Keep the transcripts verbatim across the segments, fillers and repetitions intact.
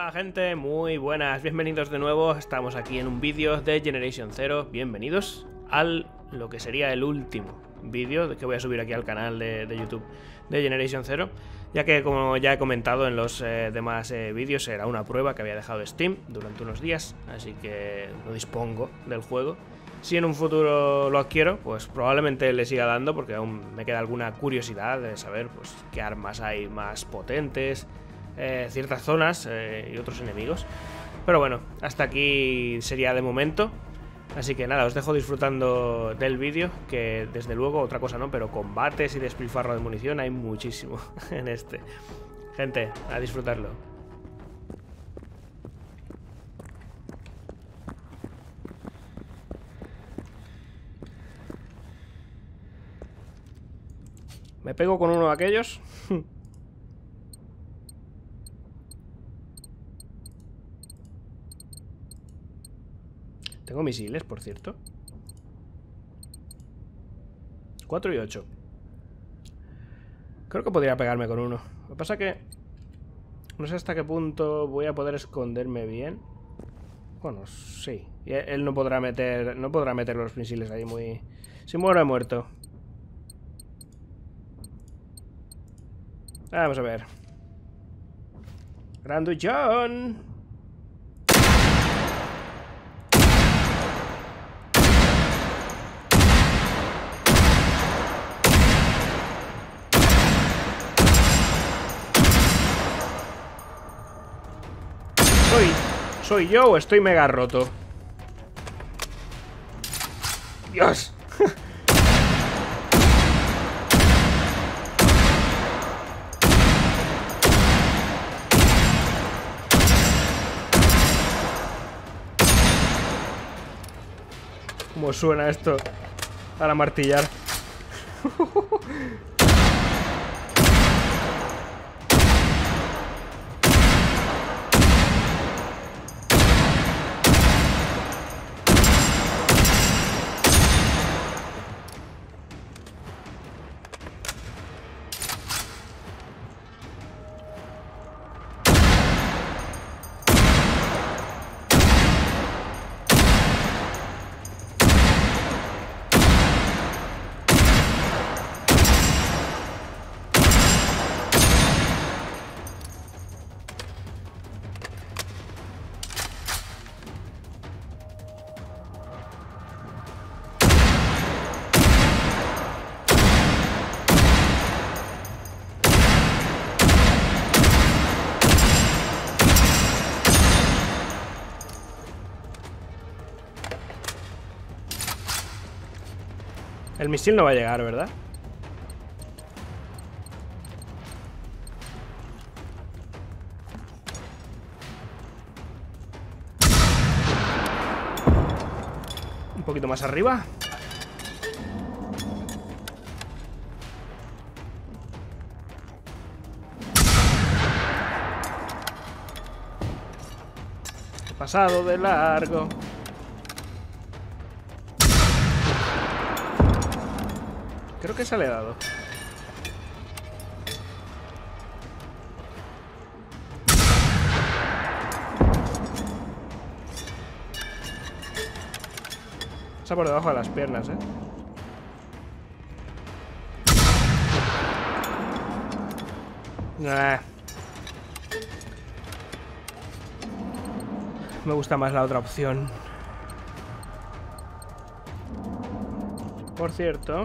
Hola gente, muy buenas, bienvenidos de nuevo. Estamos aquí en un vídeo de Generation Zero. Bienvenidos al lo que sería el último vídeo que voy a subir aquí al canal de, de YouTube de Generation Zero, ya que, como ya he comentado en los eh, demás eh, vídeos, era una prueba que había dejado Steam durante unos días, así que no dispongo del juego. Si en un futuro lo adquiero, pues probablemente le siga dando, porque aún me queda alguna curiosidad de saber pues qué armas hay más potentes, eh, ciertas zonas eh, y otros enemigos. Pero bueno, hasta aquí sería de momento. Así que nada, os dejo disfrutando del vídeo, que desde luego, otra cosa no, pero combates y despilfarro de munición hay muchísimo en este. Gente, a disfrutarlo. ¿Me pego con uno de aquellos? Tengo misiles, por cierto. cuatro y ocho. Creo que podría pegarme con uno. Lo que pasa que no sé hasta qué punto voy a poder esconderme bien. Bueno, sí. Y él no podrá meter. No podrá meter los misiles ahí muy. Si muero, he muerto. Vamos a ver. Grandullón. ¿Soy, ¿Soy yo o estoy mega roto? ¡Dios! ¿Cómo suena esto para martillar? El misil no va a llegar, ¿verdad? Un poquito más arriba. He pasado de largo. Creo que se le ha dado. Está por debajo de las piernas, ¿eh? Nah. Me gusta más la otra opción. Por cierto,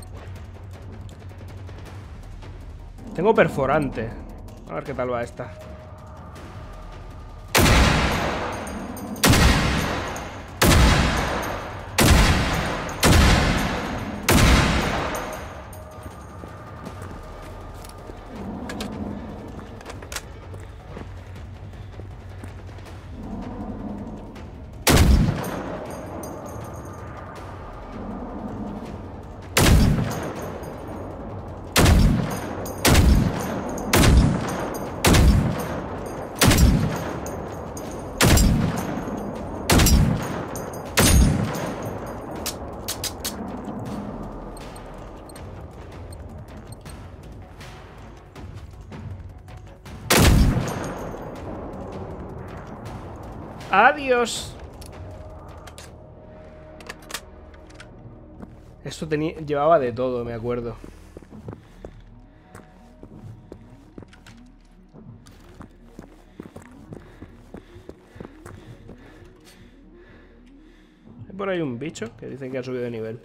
tengo perforante. A ver qué tal va esta. ¡Adiós! Esto tenía, llevaba de todo, me acuerdo. Hay por ahí un bicho que dicen que ha subido de nivel.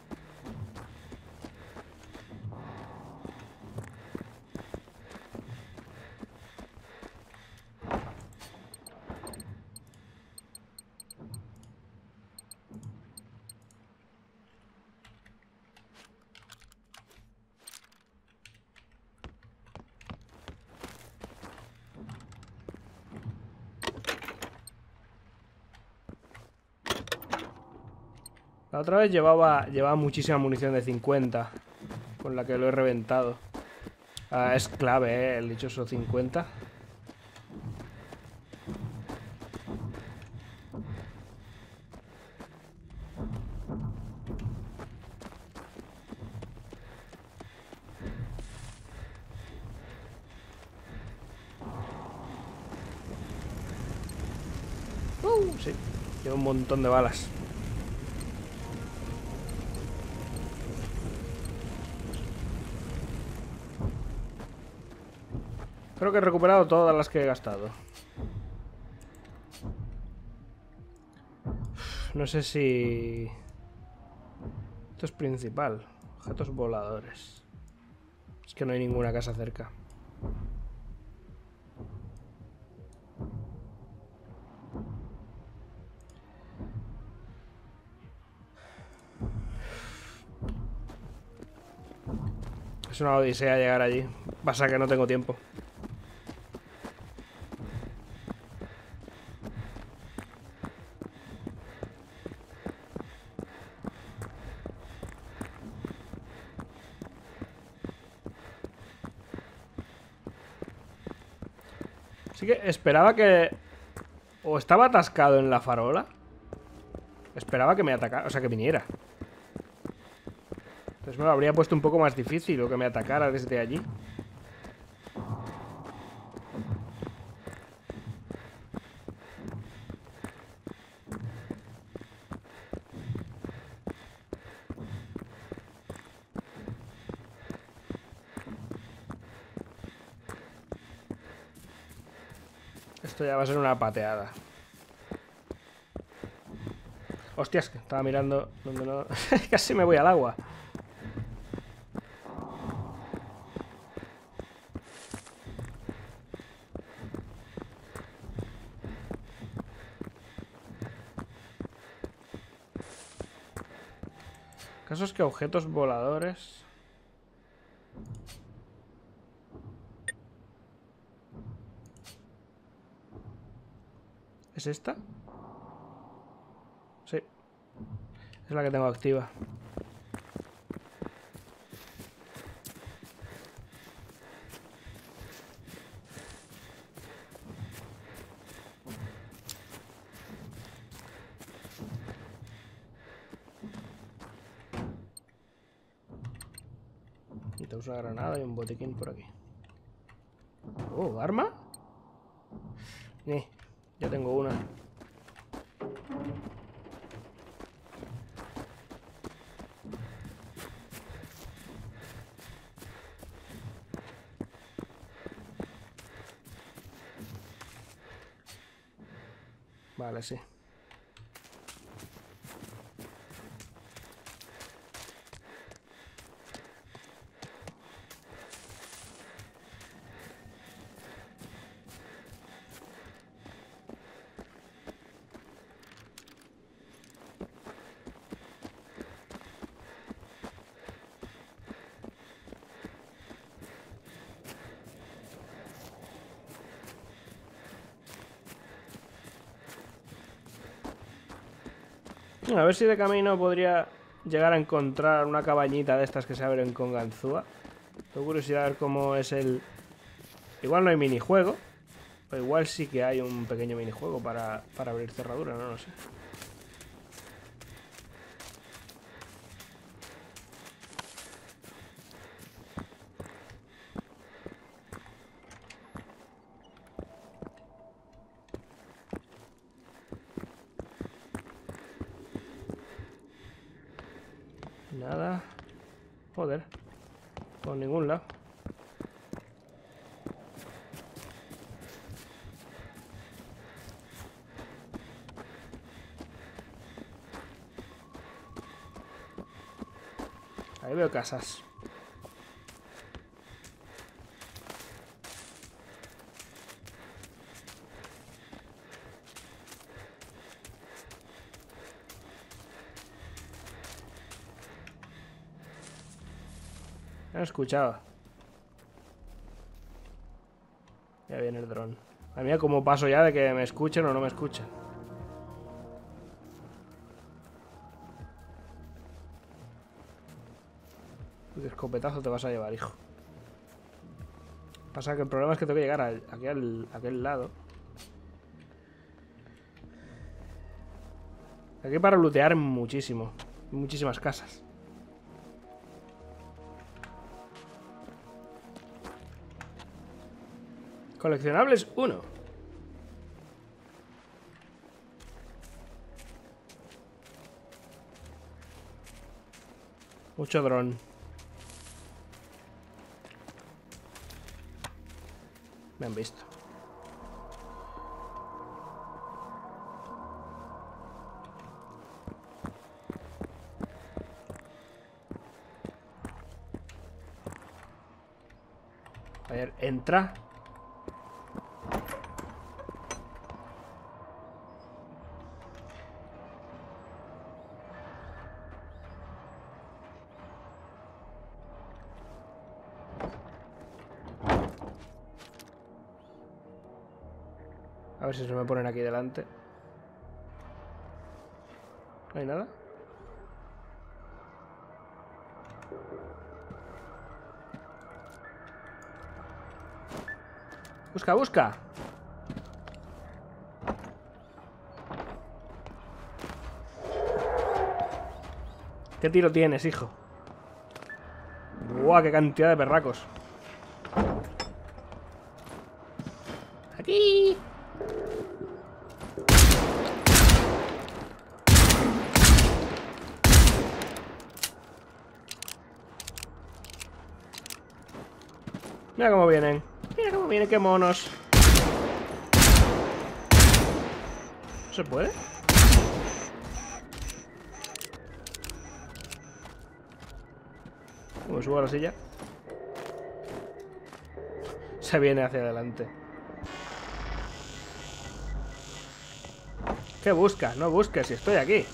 La otra vez llevaba, llevaba muchísima munición de cincuenta, con la que lo he reventado. Ah, es clave, ¿eh? El dichoso cincuenta. Uh, sí, lleva un montón de balas. Creo que he recuperado todas las que he gastado. No sé si... Esto es principal. Objetos voladores. Es que no hay ninguna casa cerca. Es una odisea llegar allí. Pasa que no tengo tiempo. Así que esperaba que... O estaba atascado en la farola. Esperaba que me atacara, o sea, que viniera. Entonces me lo habría puesto un poco más difícil o que me atacara desde allí. Esto ya va a ser una pateada. Hostias, que estaba mirando donde no... Casi me voy al agua. El caso es que objetos voladores... ¿Es esta? Sí. Es la que tengo activa. Y tenemos una granada y un botiquín por aquí. Oh, ¿arma? Eh, ya tengo una. Vale, sí. A ver si de camino podría llegar a encontrar una cabañita de estas que se abren con ganzúa. Tengo curiosidad de ver cómo es el... Igual no hay minijuego, pero igual sí que hay un pequeño minijuego para, para abrir cerradura, no lo sé. Nada. Joder. Por ningún lado. Ahí veo casas. No he escuchado. Ya viene el dron. A mí como paso ya de que me escuchen o no me escuchen. ¿Qué escopetazo te vas a llevar, hijo? Pasa que el problema es que tengo que llegar a, aquí al a aquel lado. Aquí para lootear muchísimo. Muchísimas casas. Coleccionables uno. Mucho dron. Me han visto. A ver, entra. A ver si se me ponen aquí delante. ¿No hay nada? Busca, busca. ¿Qué tiro tienes, hijo? Buah, qué cantidad de perracos. Aquí. Mira cómo vienen. Mira cómo vienen, qué monos. ¿No se puede? ¿Cómo subo a la silla? Se viene hacia adelante. ¿Qué buscas? No busques, si estoy aquí.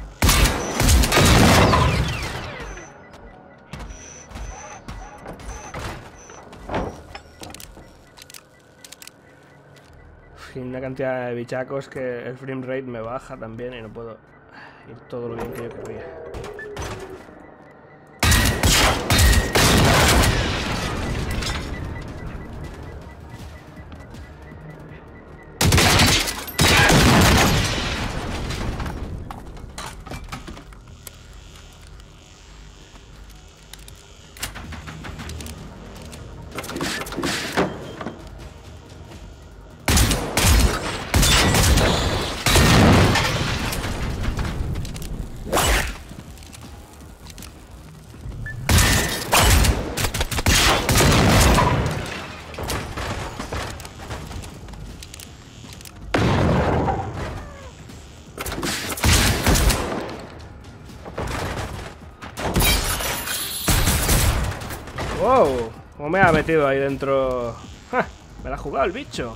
Y una cantidad de bichacos que el frame rate me baja también y no puedo ir todo lo bien que yo querría. ¡Wow! ¿Cómo me ha metido ahí dentro? ¡Ja! Me la ha jugado el bicho.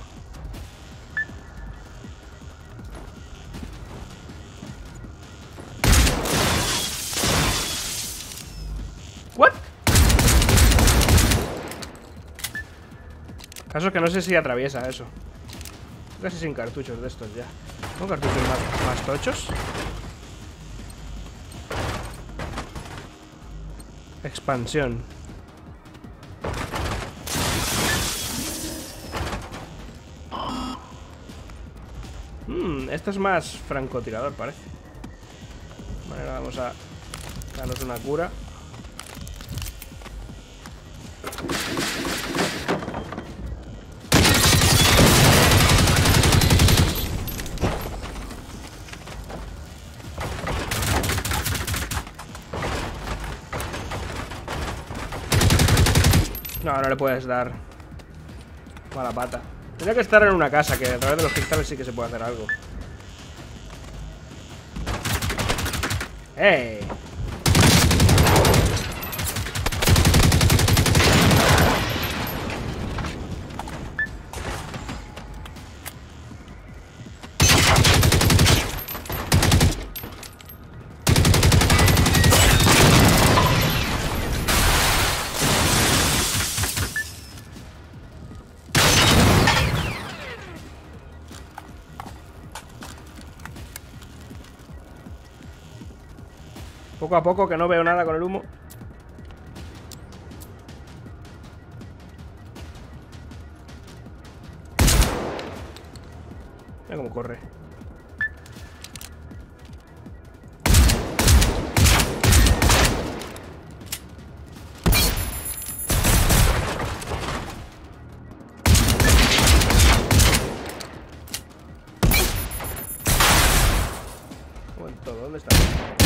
¿What? Caso es que no sé si atraviesa eso. Casi sin cartuchos de estos ya. ¿Son cartuchos más, más tochos? Expansión. Hmm, esto es más francotirador, parece. Vale, ahora vamos a darnos una cura. No, no le puedes dar. Mala pata. Tendría que estar en una casa, que a través de los cristales sí que se puede hacer algo. ¡Eh! Poco a poco, que no veo nada con el humo. Mira cómo corre. Un momento, ¿dónde está?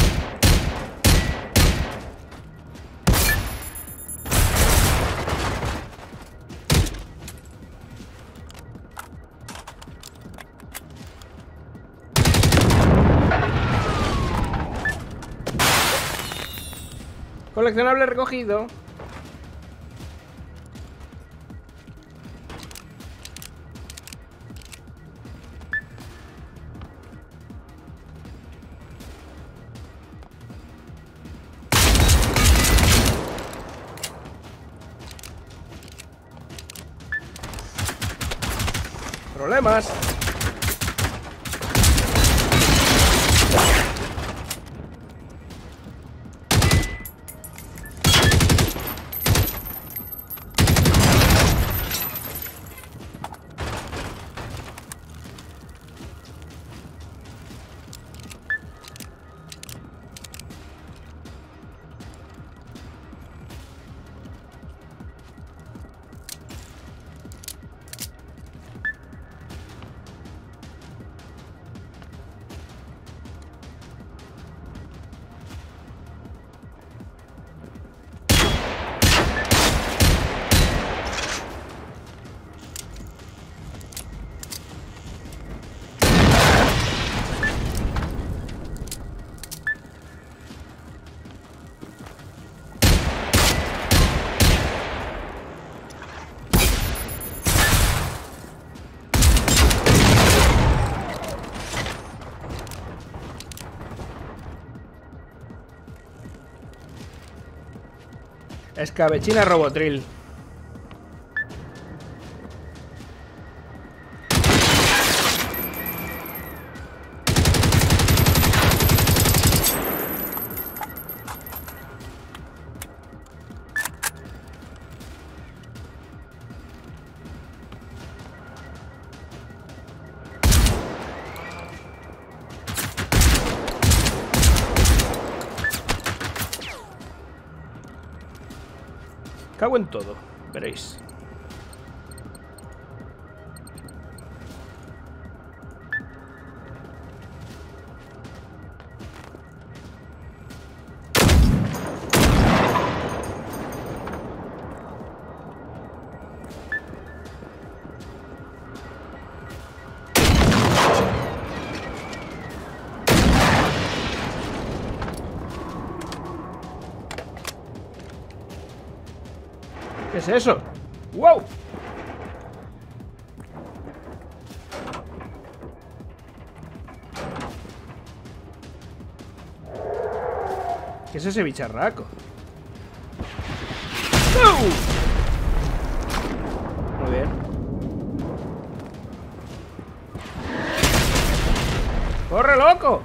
Coleccionable recogido. Problemas. Escabechina Robotril. Cago en todo, veréis. ¿Qué es eso? ¡Wow! ¿Qué es ese bicharraco? ¡Oh! Muy bien. ¡Corre, loco!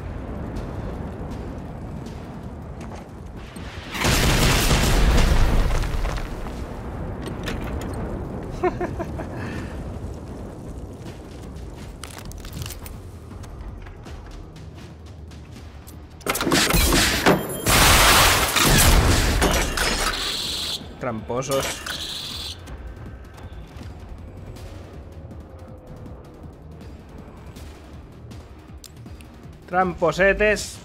Tramposos. Tramposetes.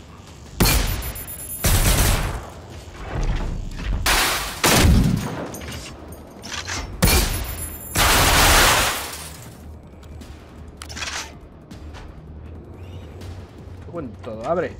Bueno, todo, abre.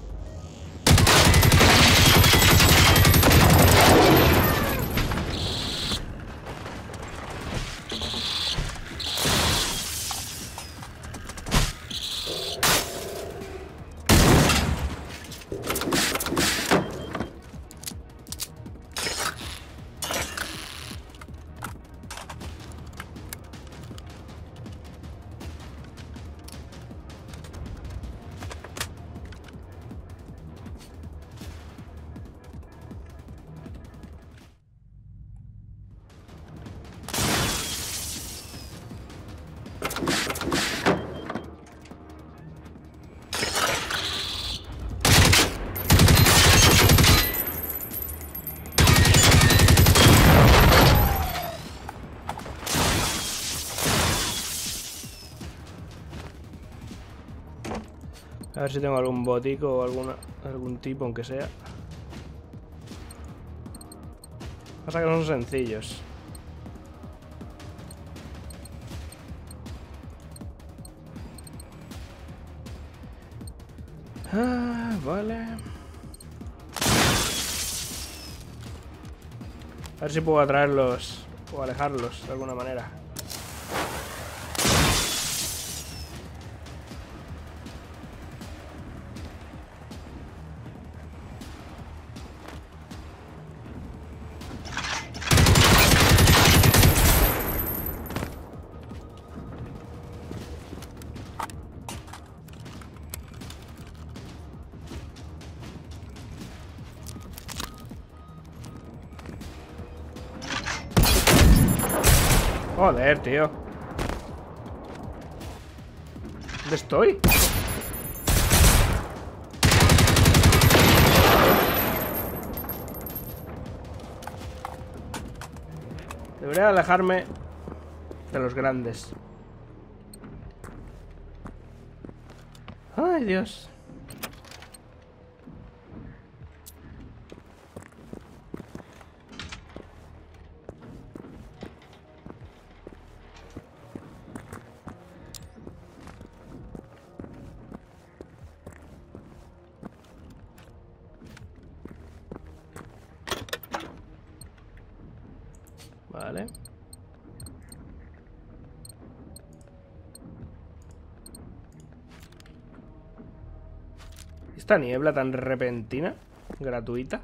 A ver si tengo algún botico o alguna, algún tipo, aunque sea. Pasa que no son sencillos. Ah, vale. A ver si puedo atraerlos o alejarlos de alguna manera. Joder, tío. ¿Dónde estoy? Debería alejarme de los grandes. Ay, Dios. Vale. Esta niebla tan repentina, gratuita.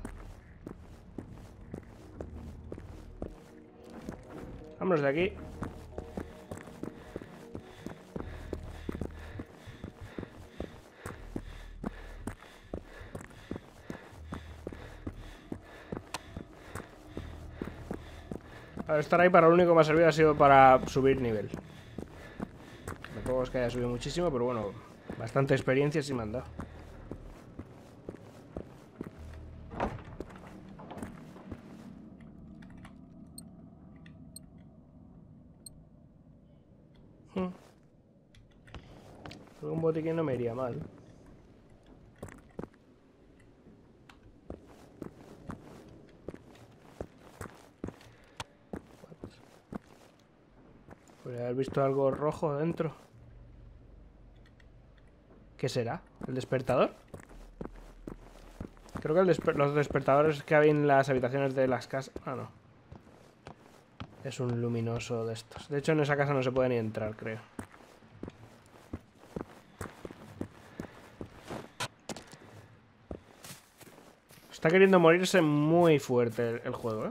Vámonos de aquí. A ver, estar ahí para lo único que me ha servido ha sido para subir nivel. Tampoco es que haya subido muchísimo, pero bueno, bastante experiencia sí me han dado. Hmm. Un botiquín no me iría mal. Podría haber visto algo rojo dentro. ¿Qué será? ¿El despertador? Creo que el desper los despertadores que hay en las habitaciones de las casas... Ah, no. Es un luminoso de estos. De hecho, en esa casa no se puede ni entrar, creo. Está queriendo morirse muy fuerte el, el juego, ¿eh?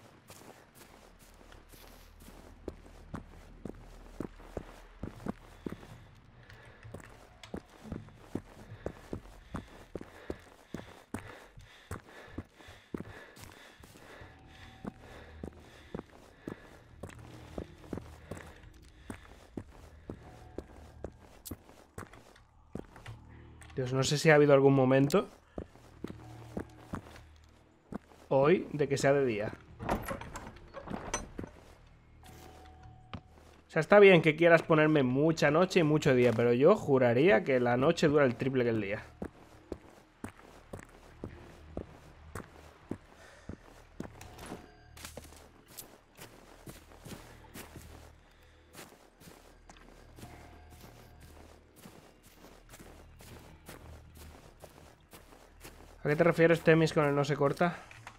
Dios, no sé si ha habido algún momento hoy de que sea de día. O sea, está bien que quieras ponerme mucha noche y mucho día, pero yo juraría que la noche dura el triple que el día. ¿A qué te refieres, Temis, con el no se corta?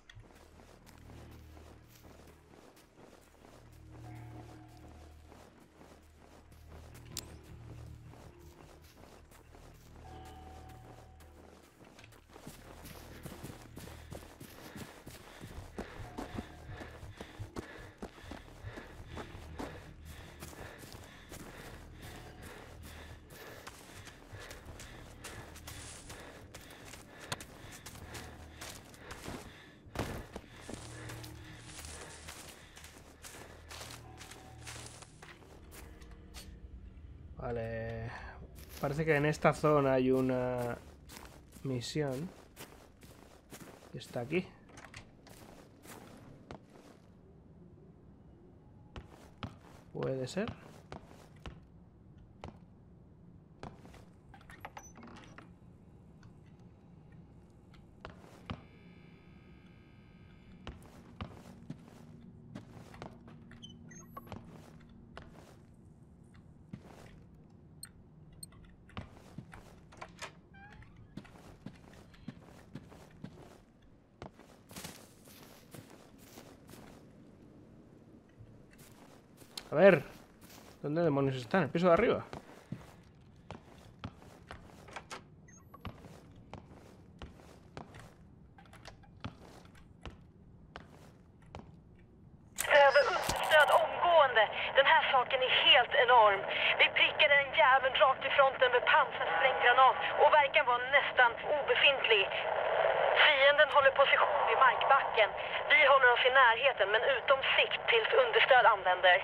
Vale. Parece que en esta zona hay una misión. Está aquí. Puede ser. A ver, ¿dónde demonios están? ¿El piso de arriba? Behöver understöd omgående. Den här saken är helt enorm. Vi prickade en jävel rakt i fronten med pansarspränggranat och verkan var nästan obefintlig. Fienden håller position vid markbacken. Vi håller oss i närheten men utom sikt tills understöd använder.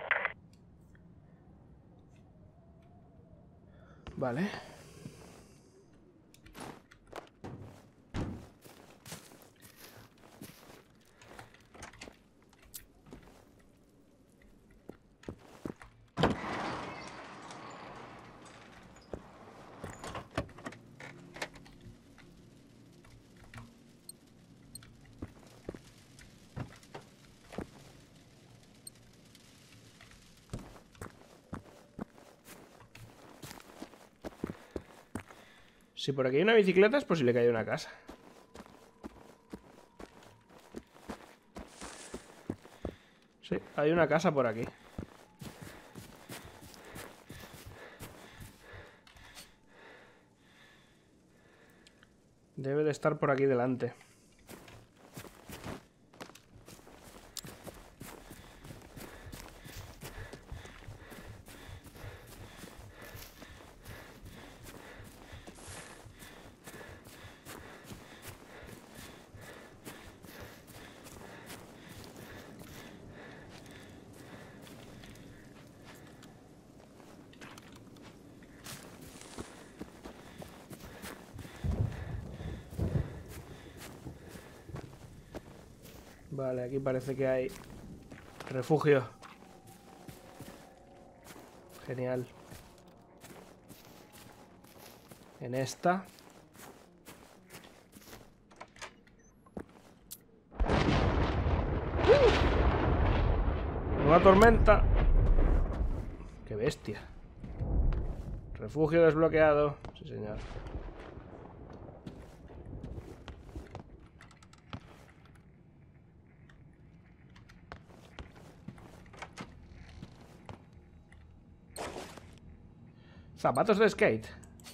Vale. Si por aquí hay una bicicleta es posible que haya una casa. Sí, hay una casa por aquí. Debe de estar por aquí delante. Vale, aquí parece que hay refugio. Genial. En esta. Una tormenta. Qué bestia. Refugio desbloqueado. Sí, señor. Zapatos de skate.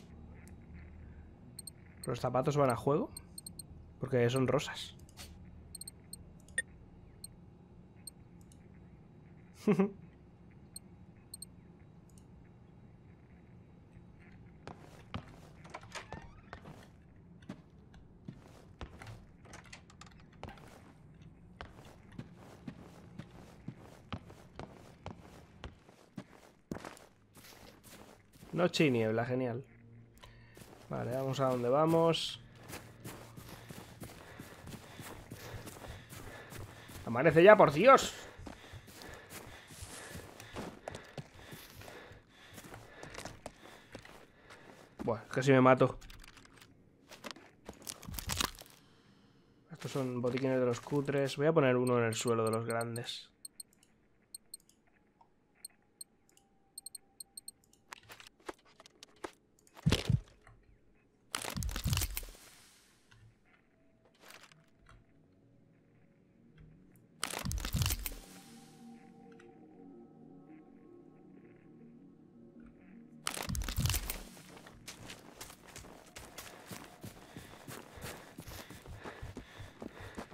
¿Los zapatos van a juego? Porque son rosas. Noche y niebla, genial. Vale, vamos a donde vamos. Amanece ya, por Dios. Buah, casi me mato. Estos son botiquines de los cutres. Voy a poner uno en el suelo de los grandes.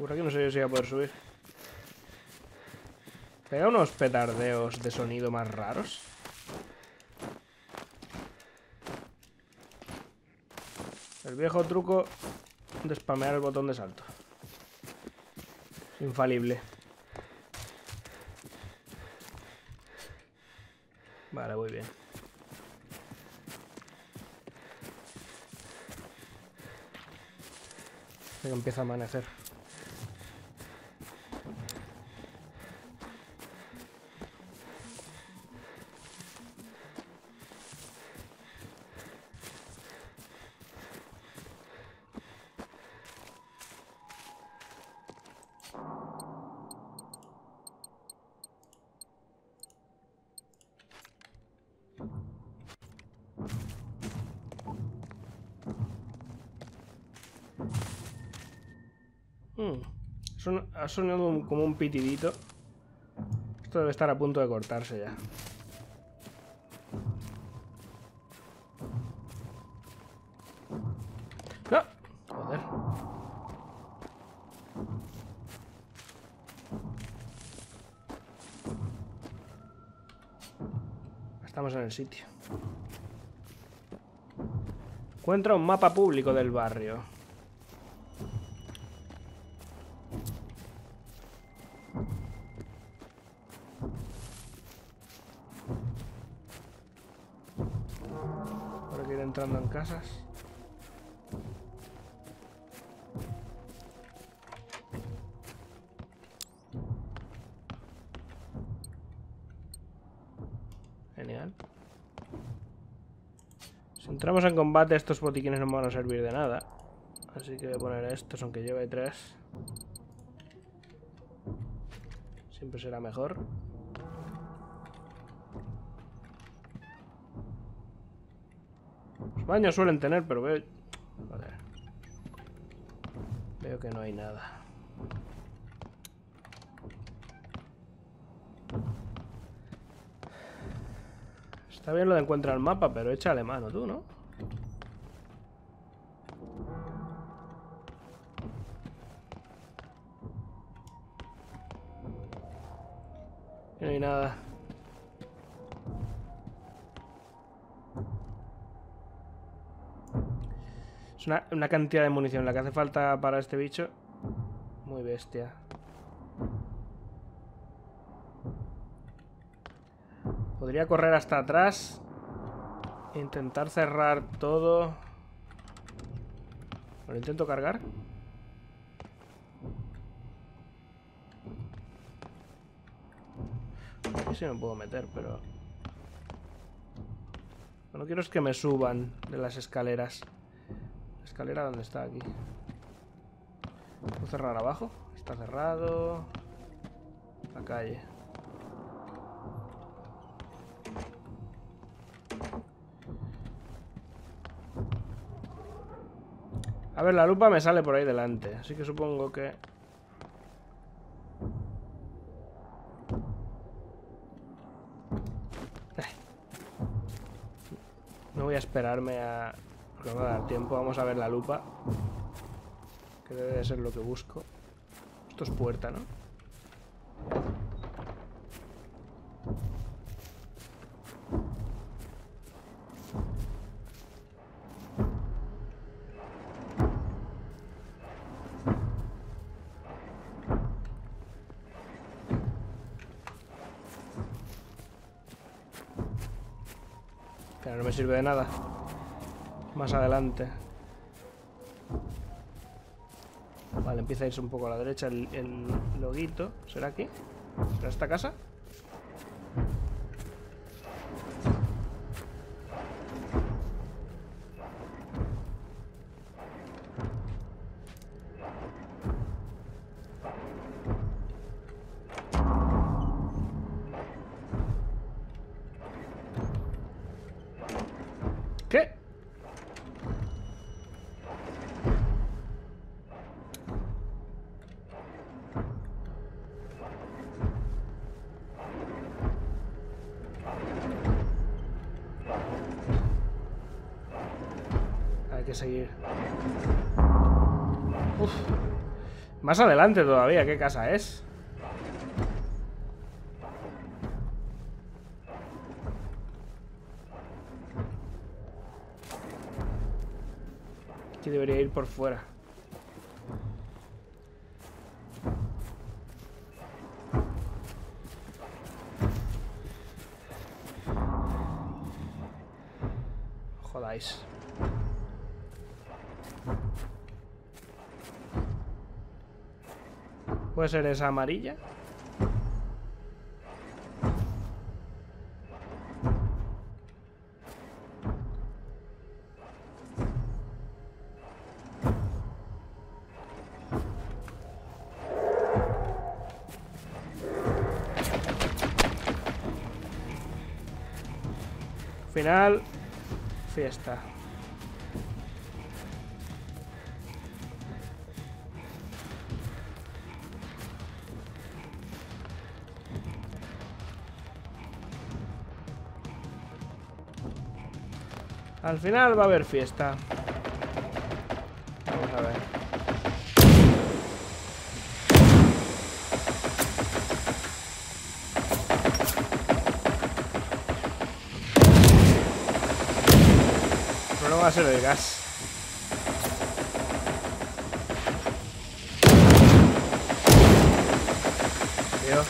Por aquí no sé yo si voy a poder subir. Pega unos petardeos de sonido más raros. El viejo truco de spamear el botón de salto. Es infalible. Vale, muy bien. Que empieza a amanecer. Hmm. Son, ha sonado un, como un pitidito. Esto debe estar a punto de cortarse ya. ¡No! Joder. Estamos en el sitio. Encuentra un mapa público del barrio. Ahora que ir entrando en casas. Genial. Si entramos en combate, estos botiquines no me van a servir de nada. Así que voy a poner estos, aunque lleve tres. Siempre será mejor. Los baños suelen tener, pero veo... Joder. Veo que no hay nada. Está bien lo de encuentra el mapa, pero échale mano tú, ¿no? No hay nada. Es una, una cantidad de munición la que hace falta para este bicho. Muy bestia. Podría correr hasta atrás e intentar cerrar todo. ¿Lo intento cargar? Aquí sí me puedo meter, pero... Lo que no quiero es que me suban de las escaleras. ¿La escalera dónde está? Aquí. ¿Puedo cerrar abajo? Está cerrado. La calle. A ver, la lupa me sale por ahí delante, así que supongo que... No voy a esperarme a... Porque no me va a dar tiempo. Vamos a ver la lupa, que debe de ser lo que busco. Esto es puerta, ¿no? Pero no me sirve de nada. Más adelante. Vale, empieza a irse un poco a la derecha el, el loguito. ¿Será aquí? ¿Será esta casa? ¿Qué? Hay que seguir. Uf. Más adelante todavía, ¿qué casa es? Aquí debería ir por fuera. Jodáis. ¿Puede ser esa amarilla? Final, fiesta. Al final va a haber fiesta. Vamos a ver. Pero no va a ser el gas. Tío.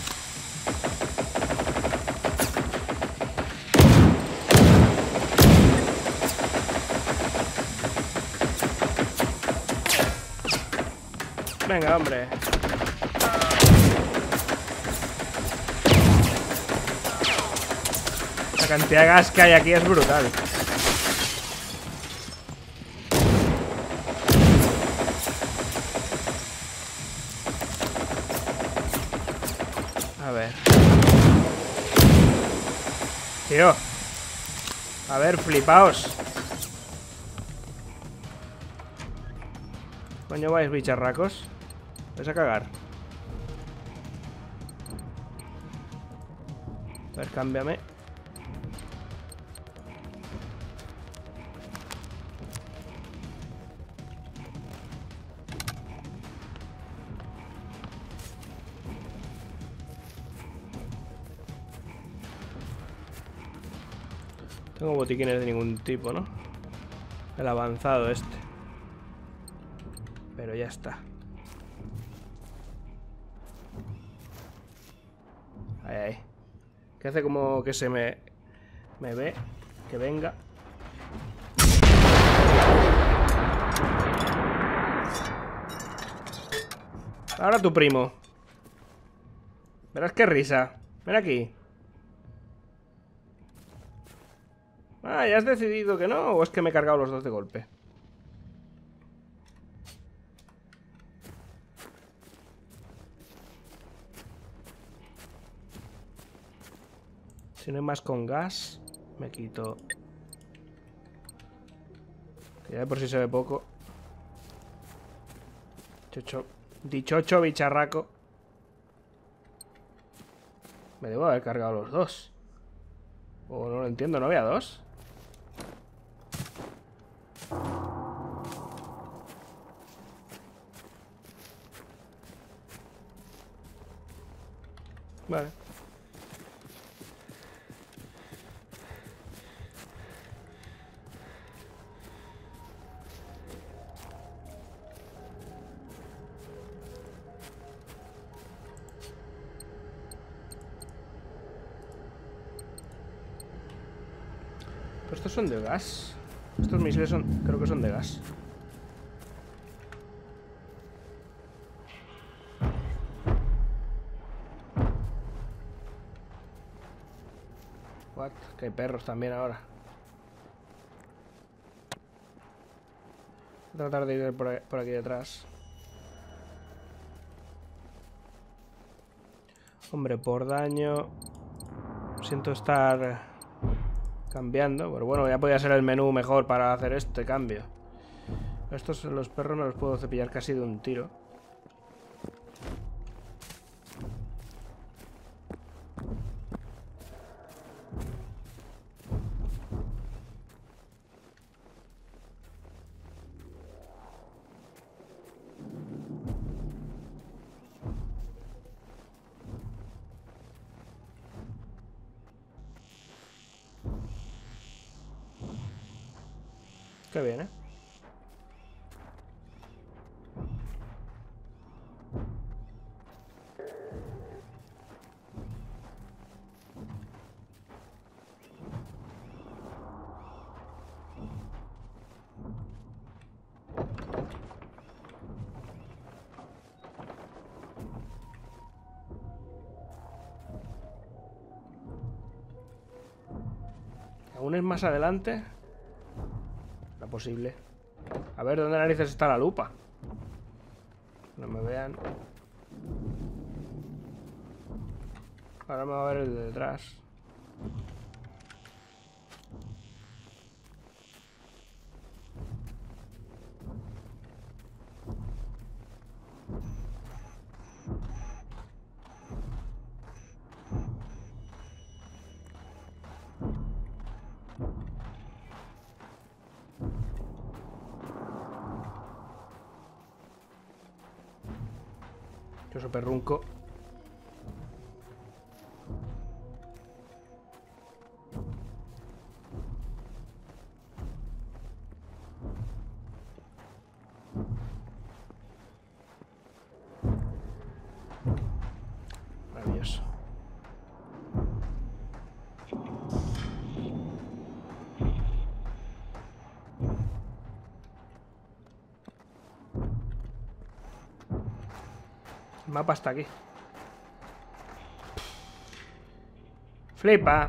Venga, hombre. La cantidad de gas que hay aquí es brutal. A ver. Tío. A ver, flipaos. Coño vais, bicharracos. Vais a cagar. A ver, cámbiame. Tengo botiquines de ningún tipo, ¿no? El avanzado este. Pero ya está. Ahí, ahí. Que hace como que se me... Me ve. Que venga. Ahora tu primo. Verás qué risa. Ven aquí. Ah, ¿ya has decidido que no? ¿O es que me he cargado los dos de golpe? Si no hay más con gas, me quito. Que ya de por si se ve poco. Chocho. Dichocho bicharraco. Me debo haber cargado los dos. O no lo entiendo, ¿no había dos? Vale. Pero estos son de gas. Estos misiles son, creo que son de gas. What? Que hay perros también ahora. Voy a tratar de ir por, ahí, por aquí detrás. Hombre, por daño. Siento estar cambiando. Pero bueno, ya podía ser el menú mejor para hacer este cambio. Estos, los perros, me los puedo cepillar casi de un tiro. Qué bien, ¿eh? ¿Aún es más adelante? No posible. A ver, ¿dónde narices está la lupa? No me vean. Ahora me va a ver el de detrás. Yo soy perrunco. Maravilloso. El mapa está aquí. Flipa.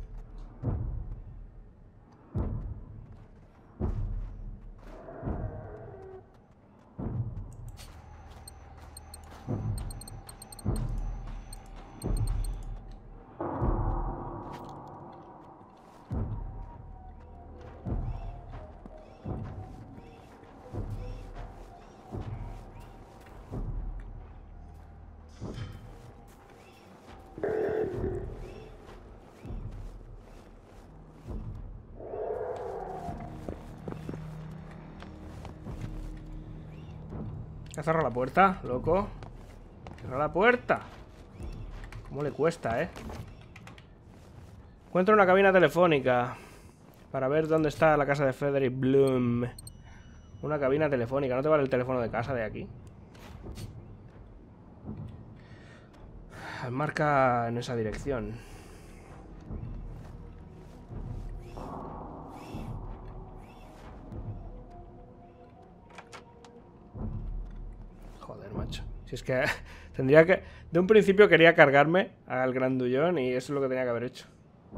Cerra la puerta, loco. Cierra la puerta. ¿Cómo le cuesta, eh? Encuentro una cabina telefónica para ver dónde está la casa de Frederick Bloom. Una cabina telefónica. ¿No te vale el teléfono de casa de aquí? Marca en esa dirección. Joder, macho. Si es que tendría que... De un principio quería cargarme al grandullón y eso es lo que tenía que haber hecho.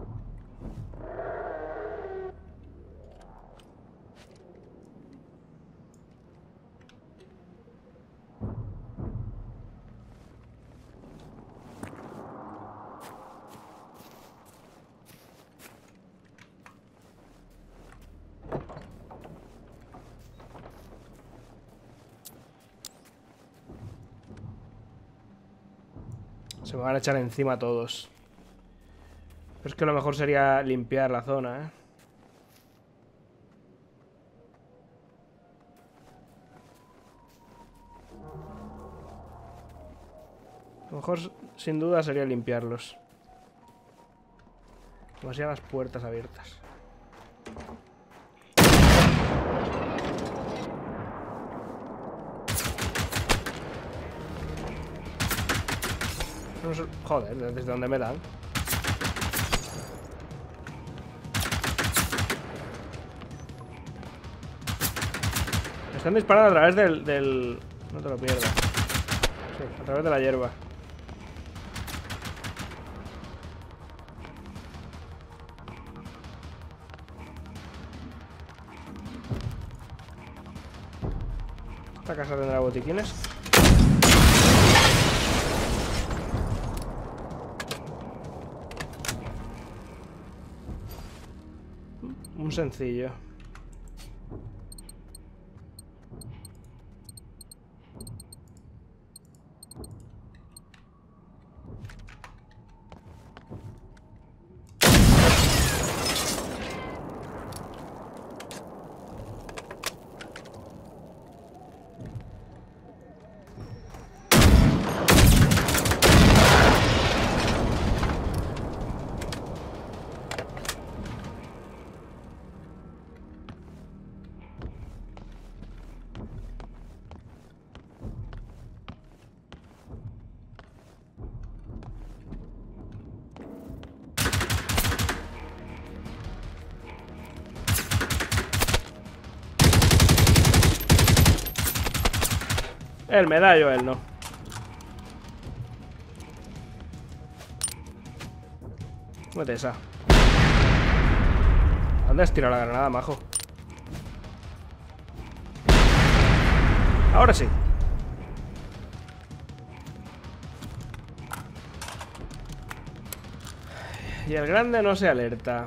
Se me van a echar encima todos. Pero es que lo mejor sería limpiar la zona, ¿eh? Lo mejor, sin duda, sería limpiarlos. Demasiadas puertas abiertas. Joder, ¿desde dónde me dan? Me están disparando a través del, del... No te lo pierdas. Sí, a través de la hierba. Esta casa tendrá botiquines. Un sencillo. Él me da, yo él no. Mete esa. ¿Dónde has tirado la granada, majo? Ahora sí. Y el grande no se alerta.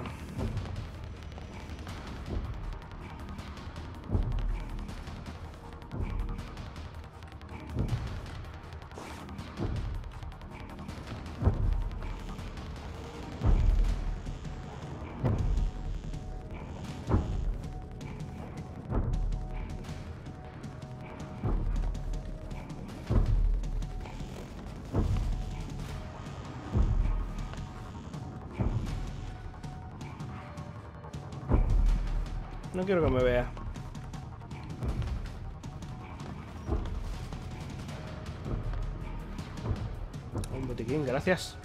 No quiero que me vea. Un botiquín, gracias.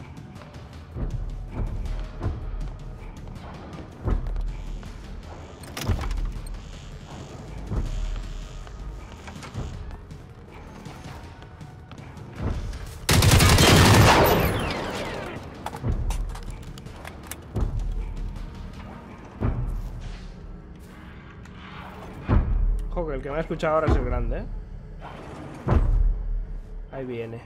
Ojo, que el que me ha escuchado ahora es el grande, ¿eh? Ahí viene.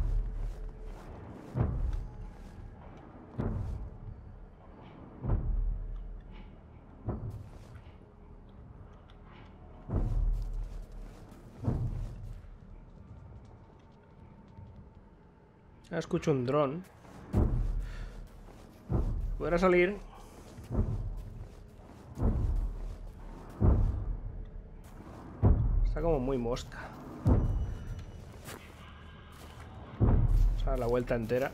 Ahora escucho un dron. Podrá salir. Está como muy mosca. O sea, la vuelta entera.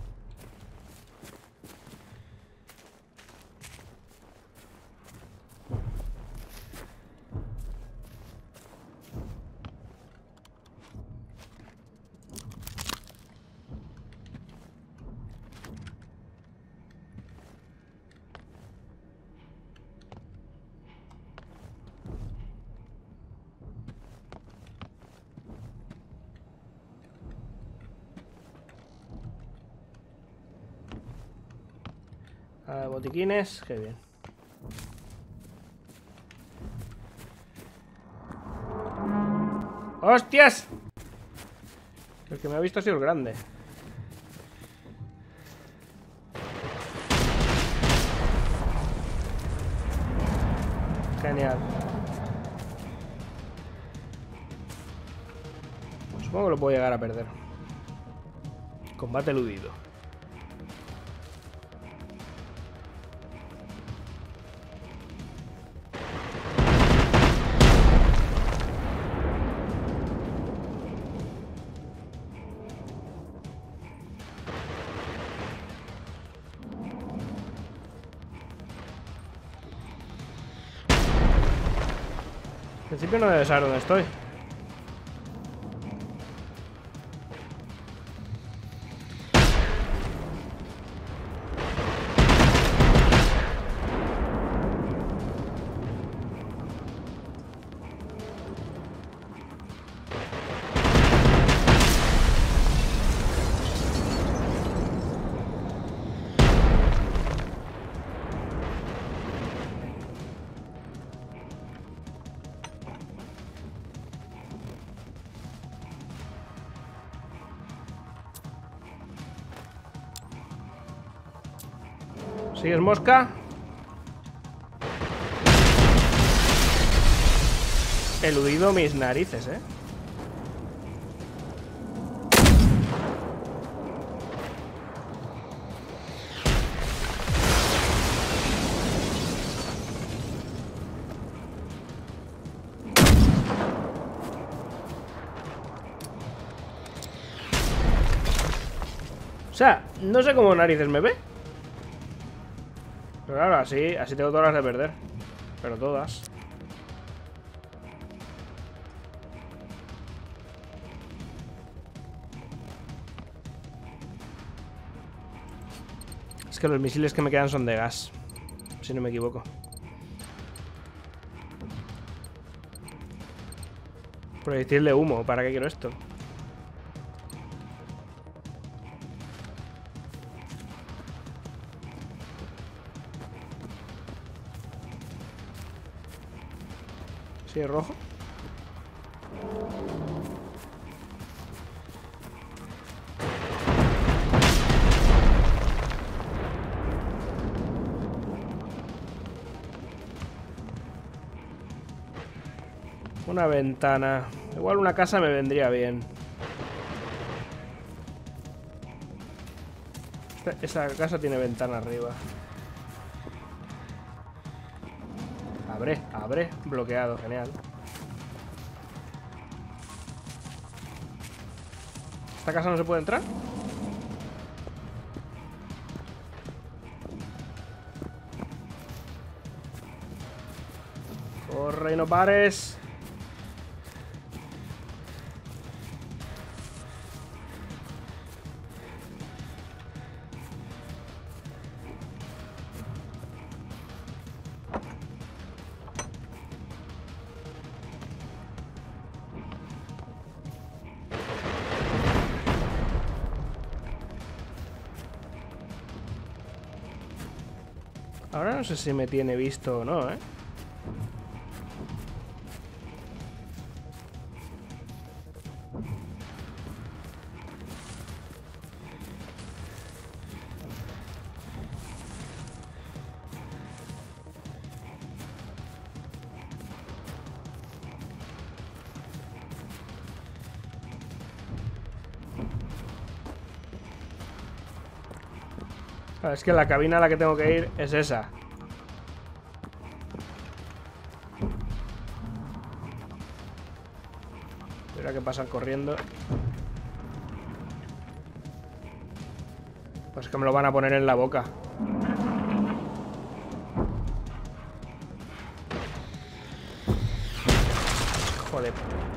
Ah, botiquines, qué bien. ¡Hostias! El que me ha visto ha sido el grande. Genial. Supongo que lo puedo llegar a perder. Combate eludido. En principio no debe saber dónde estoy. ¿Sigues mosca? Eludido mis narices, ¿eh? O sea, no sé cómo narices me ve. Pero claro, así, así tengo todas las de perder. Pero todas. Es que los misiles que me quedan son de gas, si no me equivoco. Proyectil de humo. ¿Para qué quiero esto? Sí, rojo. Una ventana. Igual una casa me vendría bien. Esta, esa casa tiene ventana arriba. Abre, abre. Bloqueado, genial. ¿Esta casa no se puede entrar? Corre y no pares. Ahora no sé si me tiene visto o no, ¿eh? Es que la cabina a la que tengo que ir es esa. Tendrá que pasar corriendo. Pues que me lo van a poner en la boca. Joder.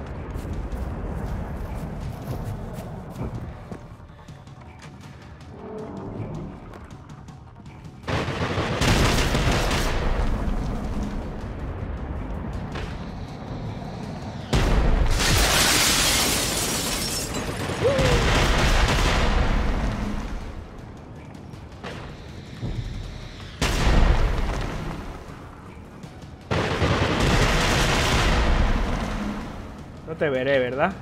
No te veré, ¿verdad?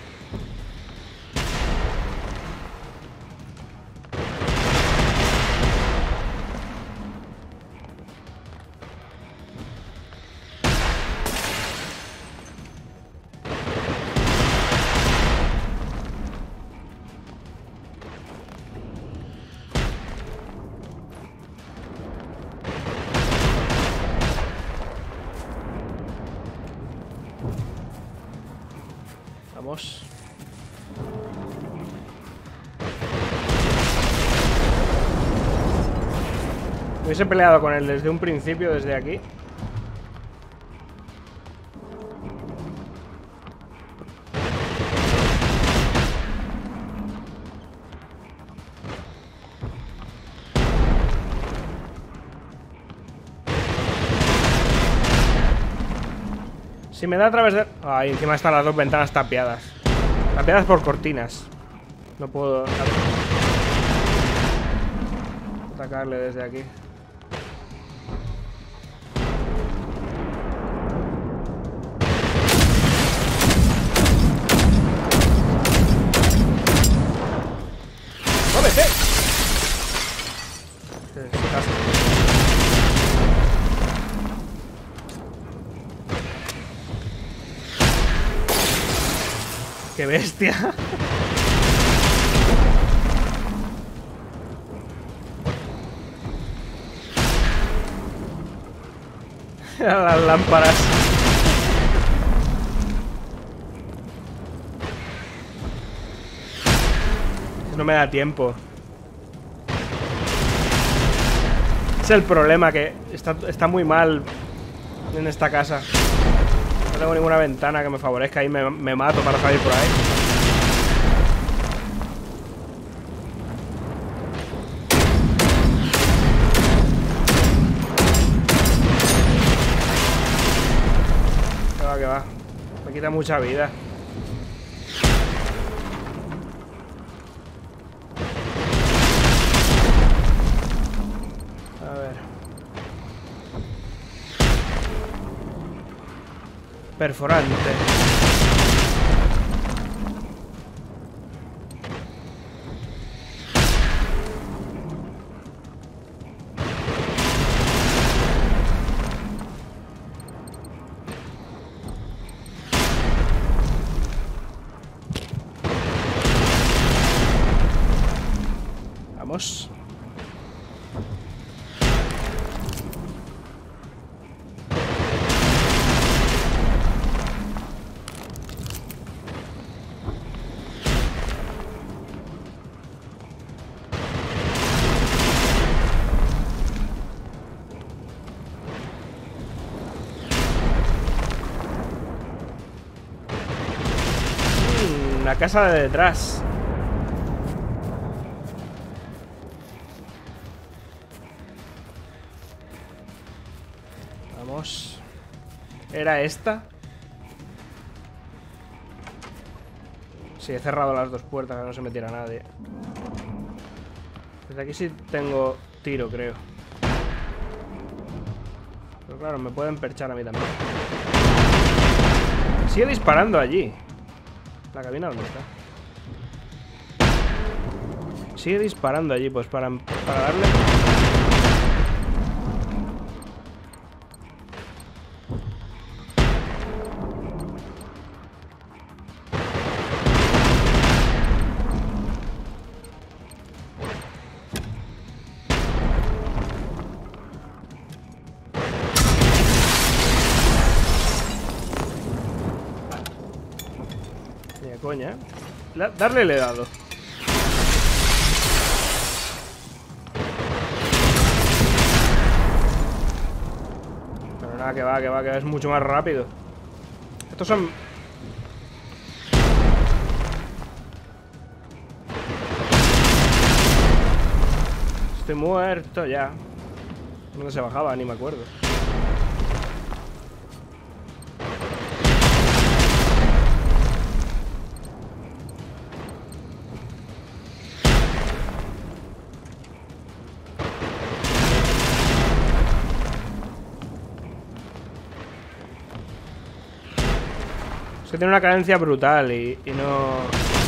Vamos. Hubiese peleado con él desde un principio, desde aquí. Si me da a través de... Ahí encima están las dos ventanas tapiadas. Tapiadas por cortinas. No puedo atacarle desde aquí. ¡Muévete! ¡Qué bestia! Las lámparas. No me da tiempo. Es el problema, que está, está muy mal en esta casa. No tengo ninguna ventana que me favorezca y me, me mato para salir por ahí. Que va, que va. Me quita mucha vida. A ver. Perforante. Vamos. Mm, la casa de detrás. Vamos. ¿Era esta? Sí, he cerrado las dos puertas para que no se metiera nadie. Desde aquí sí tengo tiro, creo. Pero claro, me pueden perchar a mí también. Sigue disparando allí. ¿La cabina dónde está? Sigue disparando allí, pues para, para darle... Coña, ¿eh? La, darle le he dado. Pero nada, que va, que va, que es mucho más rápido. Estos son... Estoy muerto ya. ¿Dónde se bajaba? Ni me acuerdo. Es que tiene una cadencia brutal y, y no...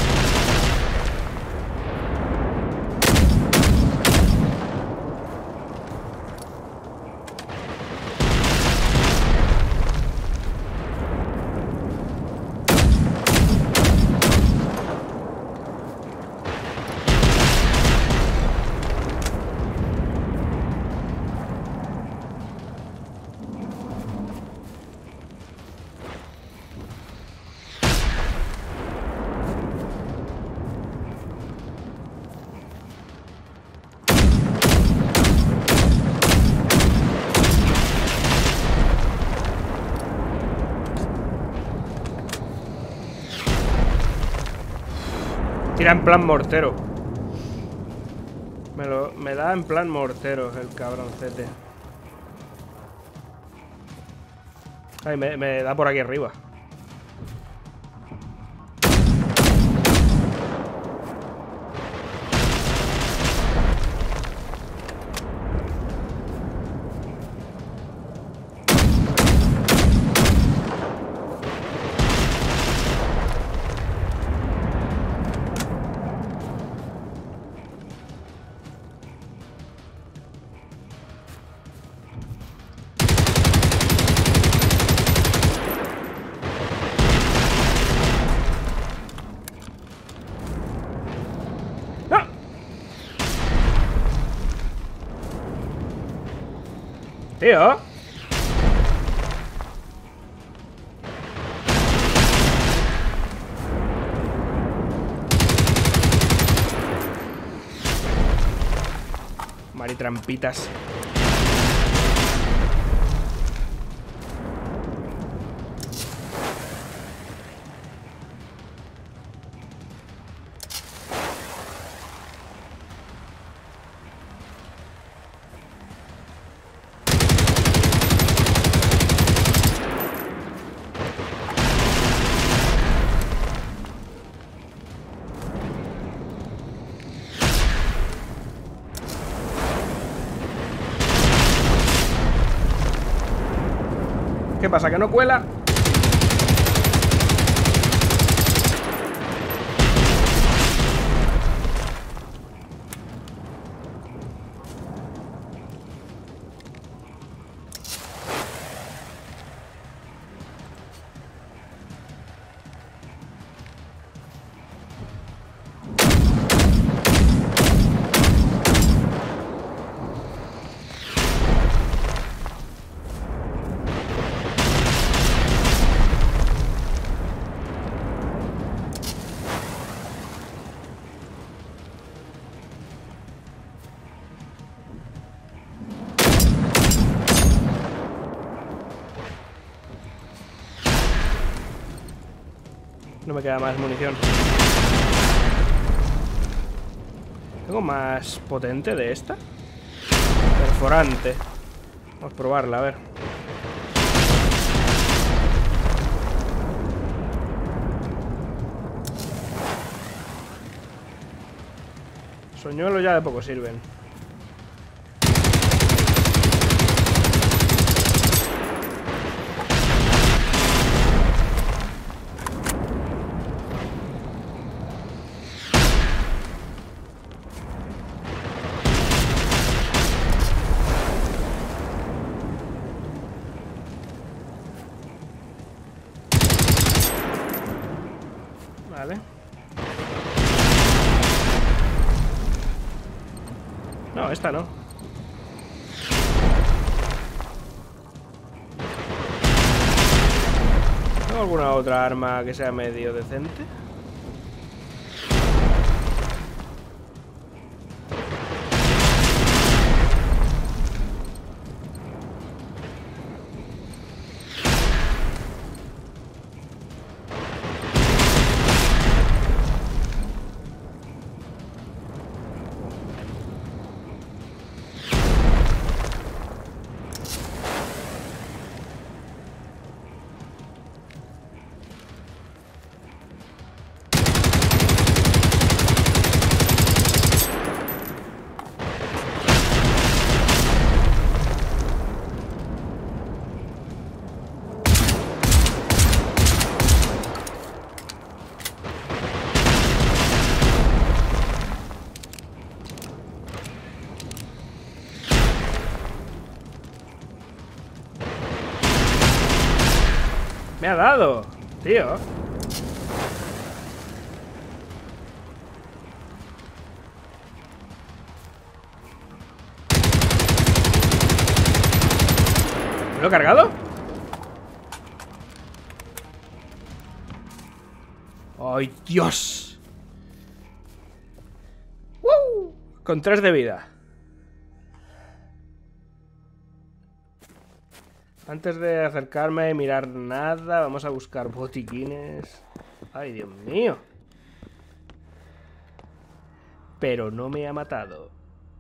Tira en plan mortero. Me, lo, me da en plan mortero el cabroncete. Ay, me, me da por aquí arriba. Tío. Maritrampitas. ¿Qué pasa? ¿Que no cuela? No me queda más munición. ¿Tengo más potente de esta? Perforante. Vamos a probarla, a ver. Soñuelos ya de poco sirven. Vale. No, esta no. ¿Tengo alguna otra arma que sea medio decente? Me ha dado, tío. ¿Me lo he cargado? ¡Ay, Dios! ¡Woo! Con tres de vida. Antes de acercarme y mirar nada, vamos a buscar botiquines. ¡Ay, Dios mío! Pero no me ha matado.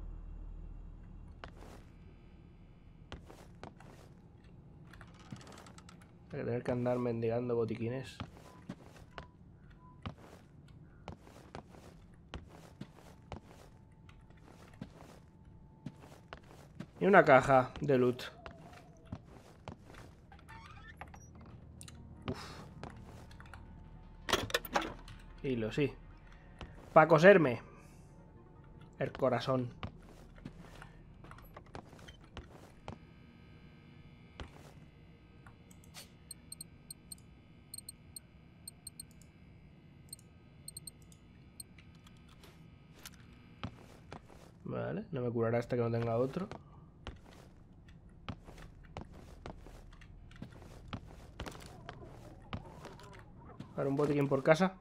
Voy a tener que andar mendigando botiquines. Y una caja de loot. Hilo, sí. Para coserme el corazón. Vale, no me curará hasta que no tenga otro. Ahora un botiquín por casa.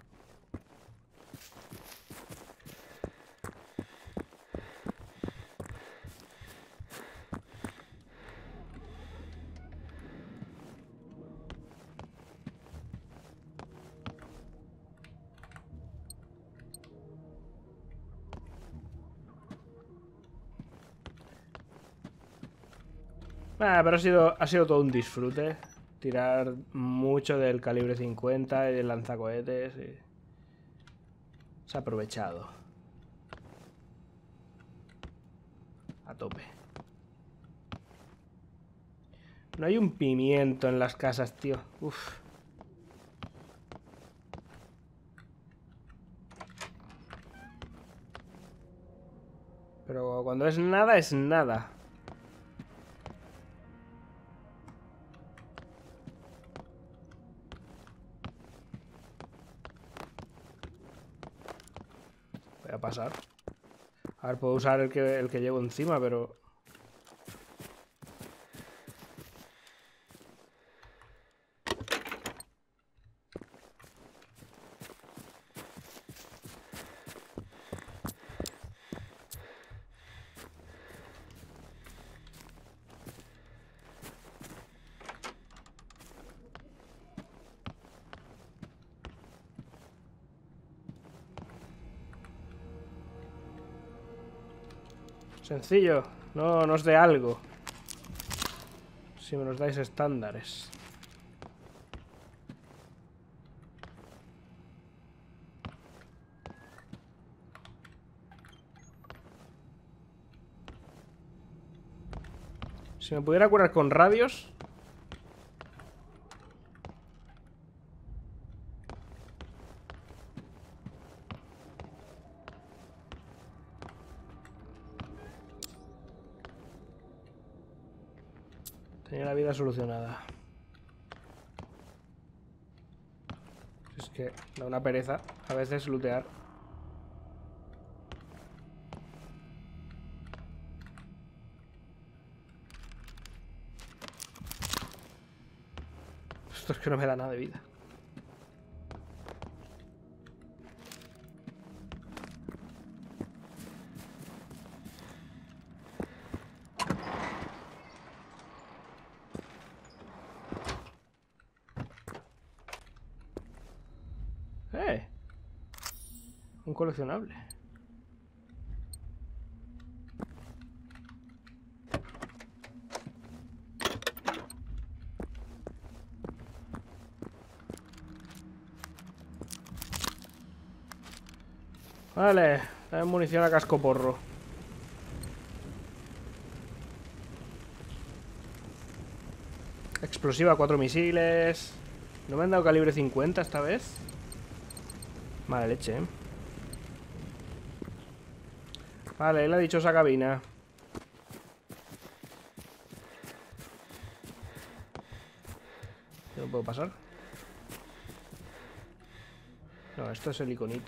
Ah, pero ha sido, ha sido todo un disfrute. Tirar mucho del calibre cincuenta y del lanzacohetes. Y... se ha aprovechado. A tope. No hay un pimiento en las casas, tío. Uf. Pero cuando es nada, es nada. Voy a pasar. A ver, puedo usar el que, el que llevo encima, pero... Sencillo, no nos dé algo. Si me los dais estándares. Si me pudiera curar con radios. Tenía la vida solucionada. Es que da una pereza a veces lootear. Esto es que no me da nada de vida. ¡Eh! Un coleccionable. Vale, dame munición a cascoporro. Explosiva, cuatro misiles. ¿No me han dado calibre cincuenta esta vez? Mala leche, ¿eh? Vale, la dichosa cabina. ¿No puedo pasar? No, esto es el iconito.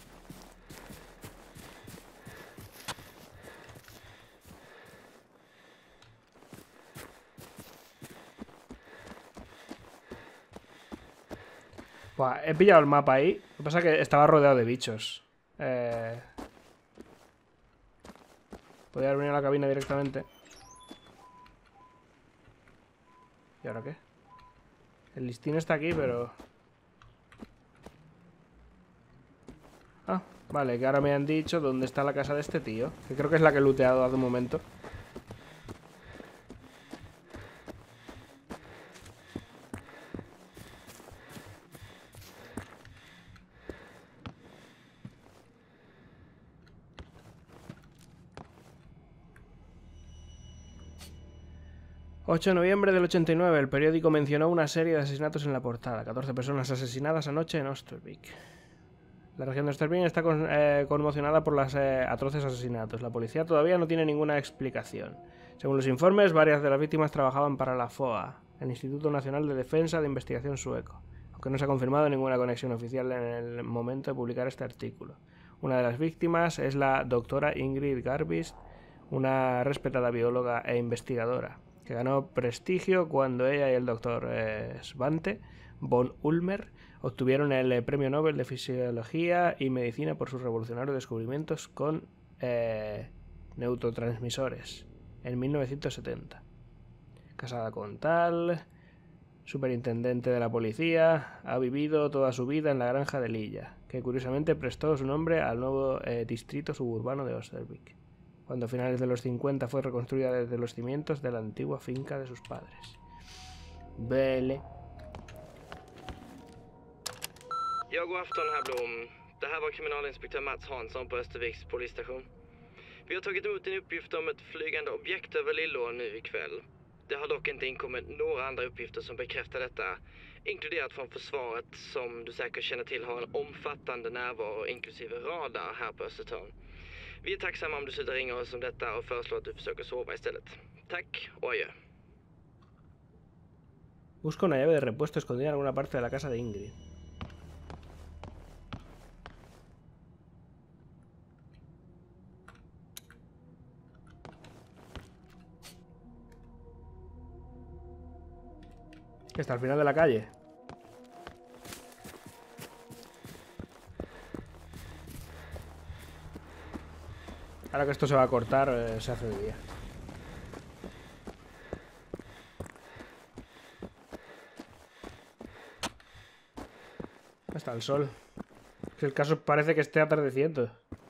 Buah, he pillado el mapa ahí. Lo que pasa es que estaba rodeado de bichos. Eh... Podría haber venido a la cabina directamente. ¿Y ahora qué? El listín está aquí, pero... Ah, vale, que ahora me han dicho dónde está la casa de este tío. Que creo que es la que he looteado hace un momento. ocho de noviembre del ochenta y nueve, el periódico mencionó una serie de asesinatos en la portada. catorce personas asesinadas anoche en Ostervik. La región de Ostervik está con, eh, conmocionada por los eh, atroces asesinatos. La policía todavía no tiene ninguna explicación. Según los informes, varias de las víctimas trabajaban para la F O A, el Instituto Nacional de Defensa de Investigación sueco, aunque no se ha confirmado ninguna conexión oficial en el momento de publicar este artículo. Una de las víctimas es la doctora Ingrid Garbist, una respetada bióloga e investigadora, que ganó prestigio cuando ella y el doctor eh, Svante von Ulmer obtuvieron el eh, Premio Nobel de Fisiología y Medicina por sus revolucionarios descubrimientos con eh, neurotransmisores en mil novecientos setenta. Casada con tal, superintendente de la policía, ha vivido toda su vida en la granja de Lilla, que curiosamente prestó su nombre al nuevo eh, distrito suburbano de Ostervik, cuando a finales de los cincuenta fue reconstruida desde los cimientos de la antigua finca de sus padres. Vele. Ja, god afton herr Blom. Det här var kriminalinspektör Mats Hansson på Österviks polisstation. Vi har tagit emot en uppgift om ett flygande objekt över Lillån nu ikväll. Det har dock inte inkommit några andra uppgifter som bekräftar detta, inkluderat från försvaret som du säkert känner till har en omfattande närvaro inklusive radar här på Östertörn. Vi är tacksamma om du slutar ringa oss om detta och föreslår att du försöker sova istället. Tack och adjö. Busca una llave de repuesto escondida en alguna parte de la casa de Ingrid. Que está al final de la calle. Ahora que esto se va a cortar, eh, se hace de día. Está el sol. Que el caso parece que esté atardeciendo.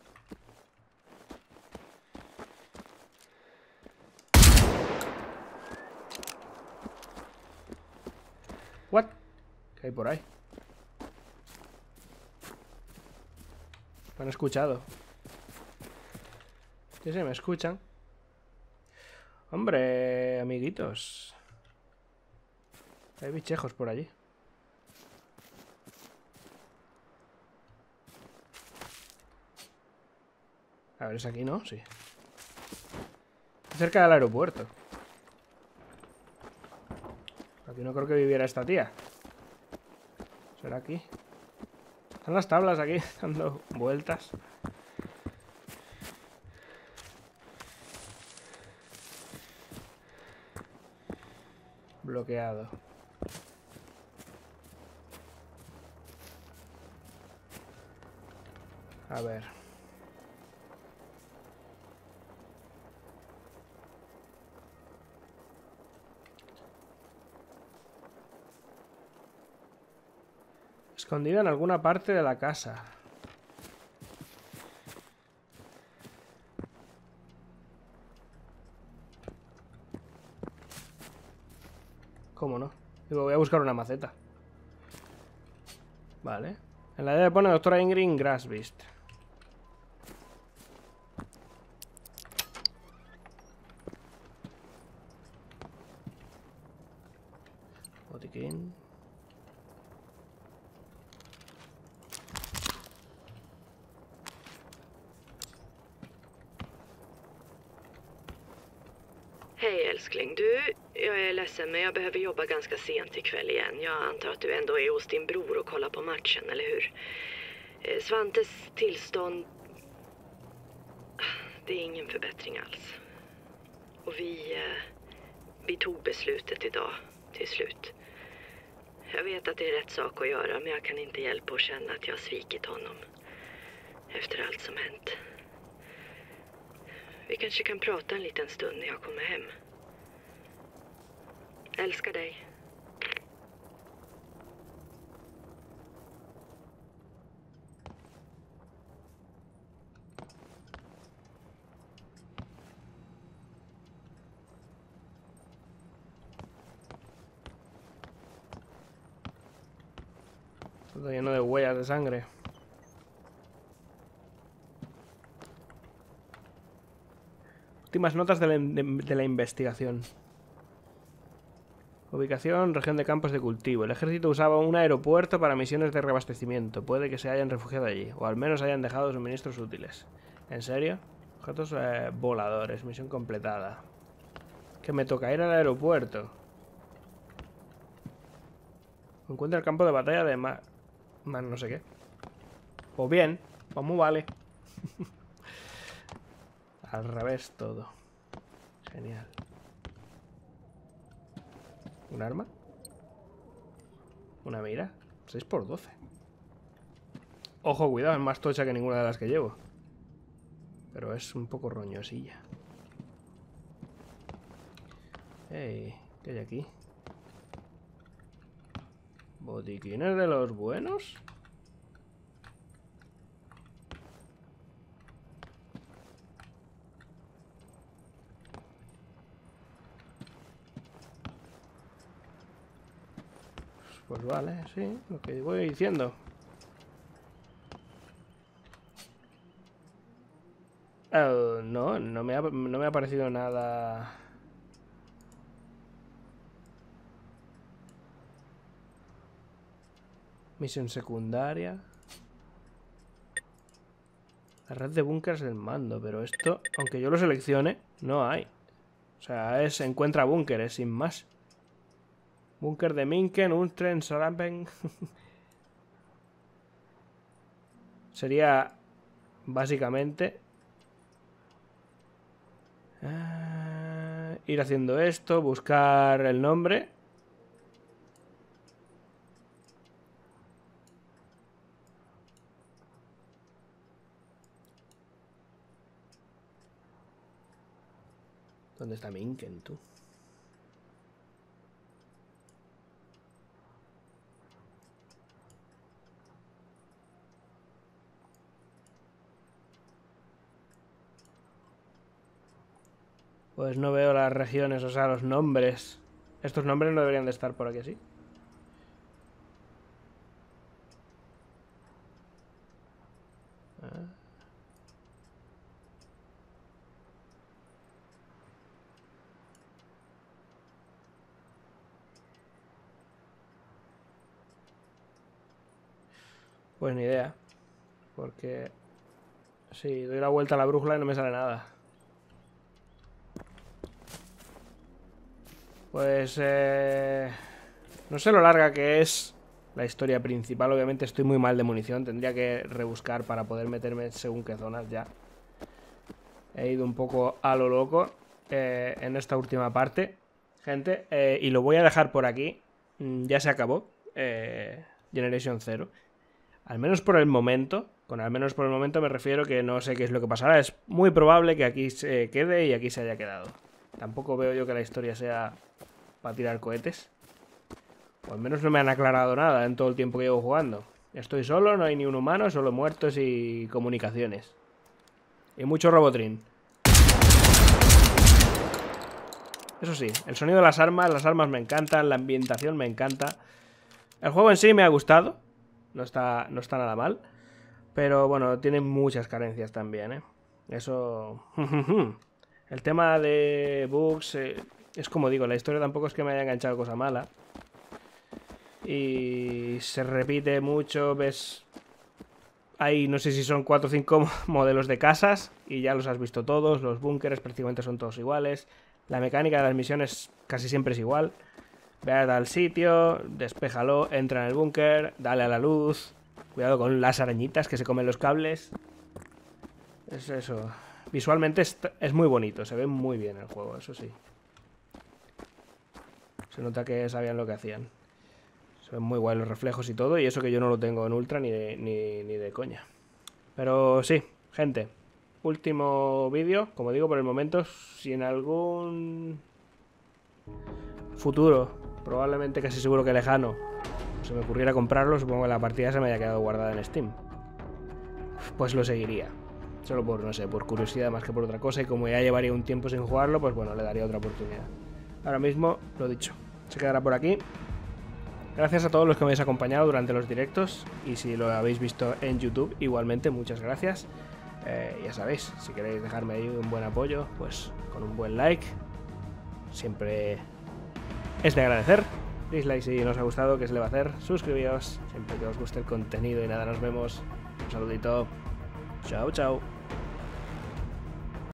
What? ¿Qué hay por ahí? Me han escuchado. Sí, sí, me escuchan. Hombre, amiguitos. Hay bichejos por allí. A ver, es aquí, ¿no? Sí. Cerca del aeropuerto. Aquí no creo que viviera esta tía. ¿Será aquí? Están las tablas aquí dando vueltas. Bloqueado. A ver. Escondida en alguna parte de la casa. ¿Cómo no? Digo, voy a buscar una maceta. Vale. En la llave pone doctora Ingrid Grassbeast. Botiquín. Hej älskling, du, jag är ledsen men jag behöver jobba ganska sent ikväll igen. Jag antar att du ändå är hos din bror och kollar på matchen, eller hur? Eh, Svantes tillstånd... Det är ingen förbättring alls. Och vi... Eh, vi tog beslutet idag, till slut. Jag vet att det är rätt sak att göra, men jag kan inte hjälpa att känna att jag har svikit honom. Efter allt som hänt. Vi kanske kan prata en liten stund när jag kommer hem. Älskar dig. Todo lleno de huellas de sangre. Últimas notas de la, de, de la investigación. Ubicación, región de campos de cultivo. El ejército usaba un aeropuerto para misiones de reabastecimiento. Puede que se hayan refugiado allí, o al menos hayan dejado suministros útiles. ¿En serio? Objetos eh, voladores, misión completada. Que me toca ir al aeropuerto. Encuentra el campo de batalla de ma... más no sé qué. O bien, vamos, vale. Al revés todo. Genial. ¿Un arma? ¿Una mira? seis por doce. Ojo, cuidado, es más tocha que ninguna de las que llevo. Pero es un poco roñosilla. Ey, ¿qué hay aquí? ¿Botiquines de los buenos? Pues vale, sí, lo que voy diciendo. Uh, no, no me, ha, no me ha parecido nada Misión secundaria. La red de búnkers del mando, pero esto, aunque yo lo seleccione, no hay. O sea, es encuentra búnkeres, sin más. Búnker de Minken, Untren, Sarampen. Sería básicamente uh, ir haciendo esto, buscar el nombre. ¿Dónde está Minken, tú? Pues no veo las regiones, o sea, los nombres. Estos nombres no deberían de estar por aquí, ¿sí? Ah. Pues ni idea. Porque... sí, doy la vuelta a la brújula y no me sale nada. Pues... Eh... no sé lo larga que es la historia principal. Obviamente estoy muy mal de munición. Tendría que rebuscar para poder meterme según qué zonas ya. He ido un poco a lo loco eh, en esta última parte, gente. Eh, y lo voy a dejar por aquí. Ya se acabó eh, Generation Zero. Al menos por el momento. Con al menos por el momento me refiero que no sé qué es lo que pasará. Es muy probable que aquí se quede y aquí se haya quedado. Tampoco veo yo que la historia sea para tirar cohetes. O al menos no me han aclarado nada en todo el tiempo que llevo jugando. Estoy solo, no hay ni un humano, solo muertos y comunicaciones. Y mucho robotrín. Eso sí, el sonido de las armas, las armas me encantan, la ambientación me encanta. El juego en sí me ha gustado. No está, no está nada mal. Pero bueno, tiene muchas carencias también, ¿eh? Eso... El tema de bugs... Eh, es como digo, la historia tampoco es que me haya enganchado cosa mala. Y se repite mucho, ves... Hay, no sé si son cuatro o cinco modelos de casas y ya los has visto todos. Los búnkeres prácticamente son todos iguales. La mecánica de las misiones casi siempre es igual. Ve al sitio, despéjalo, entra en el búnker, dale a la luz. Cuidado con las arañitas que se comen los cables. Es eso. Visualmente es, es muy bonito, se ve muy bien el juego, eso sí. Se nota que sabían lo que hacían. Se ven muy guay los reflejos y todo, y eso que yo no lo tengo en ultra ni de, ni, ni de coña. Pero sí, gente. Último vídeo, como digo, por el momento, si en algún futuro, probablemente casi seguro que lejano, se me ocurriera comprarlo, supongo que la partida se me haya quedado guardada en Steam. Pues lo seguiría. Solo por, no sé, por curiosidad más que por otra cosa. Y como ya llevaría un tiempo sin jugarlo, pues bueno, le daría otra oportunidad. Ahora mismo, lo dicho, se quedará por aquí. Gracias a todos los que me habéis acompañado durante los directos. Y si lo habéis visto en YouTube, igualmente, muchas gracias. Eh, ya sabéis, si queréis dejarme ahí un buen apoyo, pues con un buen like. Siempre es de agradecer. Dislike si no os ha gustado, ¿qué se le va a hacer? Suscribíos siempre que os guste el contenido y nada, nos vemos. Un saludito. Chao, chao.